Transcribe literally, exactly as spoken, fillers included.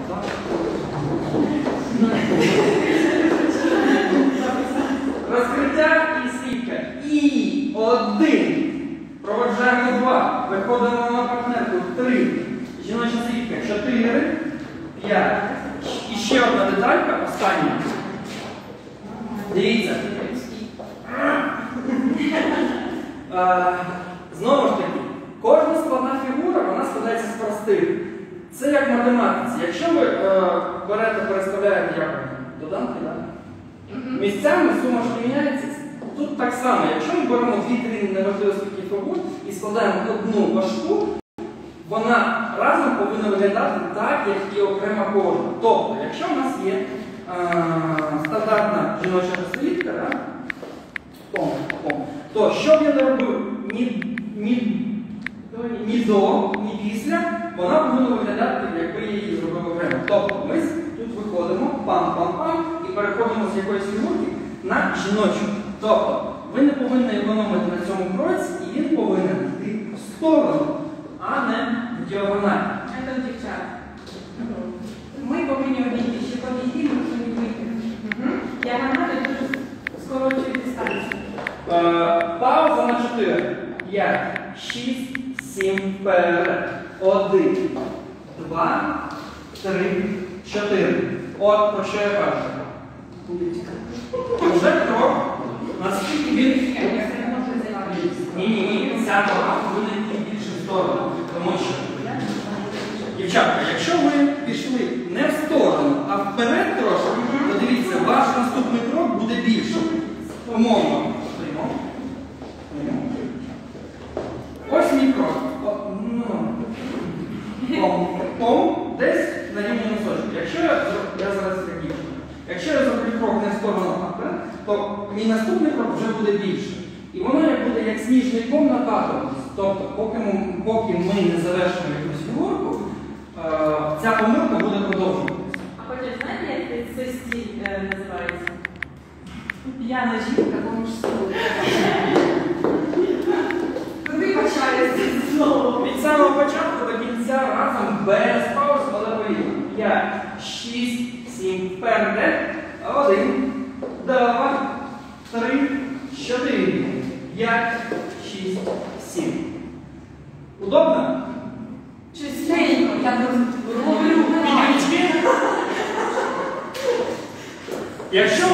Розкриття і свідка. І один. Проводжаємо два. Виходимо на партнерку. Три. Жіноча свідка. Чотири. П'ять. І ще одна деталька. Остання. Дивіться. А, знову ж таки, кожна складна фігура, вона складається з простих. Це як в математиці. Якщо ви е, берете, переставляєте як доданки, да? Mm-hmm. Місцями сума ж міняється. Тут так само. Якщо ми беремо дві-три неважливі фігур і складаємо одну важку, вона разом повинна виглядати так, як і окрема кожна. Тобто, якщо в нас є е, стандартна жіноча розслідка, да? то що б я не робив ні, ні, ні до, ні після, вона повинна виглядати, якби я її зробив окремо. Тобто ми тут виходимо, пам-пам-пам, і переходимо з якоїсь фігурки на жіночу. Тобто ви не повинні економити на цьому кроці, і він повинен йти в сторону, а не в діагональ. Це дівчат. Ми повинні обійти, ще повійти, ми повинні вийти. Діагоналі дуже скорочують дистанцію. Пауза на чотири. п'ять, шість, сім, вперед. один, два, три, чотири. От про що я кажу. Вже крок, наскільки він... Ні-ні-ні, ця нога повинна йти більше в сторону. Тому що, дівчатка, якщо ви пішли не в сторону, а вперед трошки, то дивіться, ваш наступний крок буде більшим. Умовно. Ось мій крок. Пом, десь на рівні носочку. Якщо я, я зараз такий, якщо я зроблю крок не в сторону, а вперед, то мій наступний крок вже буде більше. І воно як буде як сніжний ком накатуватись. Тобто, поки ми, поки ми не завершимо якусь фігурку, ця помилка буде продовжуватися. А потім, знаєте, як цей стиль називається? П'яна жінка по-мужському. Куди почалися знову? Від самого початку до кінця разом без пауз, але повільно. п'ять, шість, сім, вперед. один, два, три, чотири, п'ять, шість, сім. Удобно? Чистенько, я роблю. Якщо